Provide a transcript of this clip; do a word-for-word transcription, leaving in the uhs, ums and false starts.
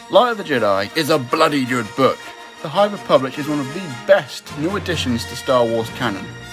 Light of the Jedi is a bloody good book. The High Republic is one of the best new additions to Star Wars canon.